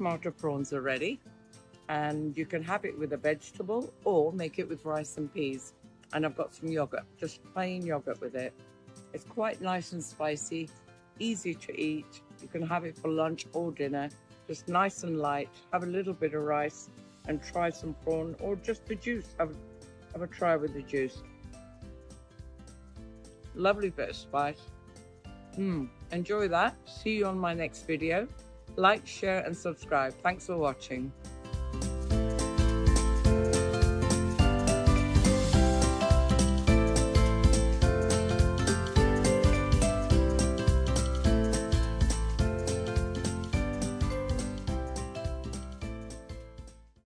tomato prawns are ready, and you can have it with a vegetable or make it with rice and peas. And I've got some yogurt, just plain yogurt with it. It's quite nice and spicy, easy to eat. You can have it for lunch or dinner, just nice and light. Have a little bit of rice and try some prawn, or just the juice. Have a try with the juice. Lovely bit of spice. Enjoy that. See you on my next video. Like, share and subscribe. Thanks for watching.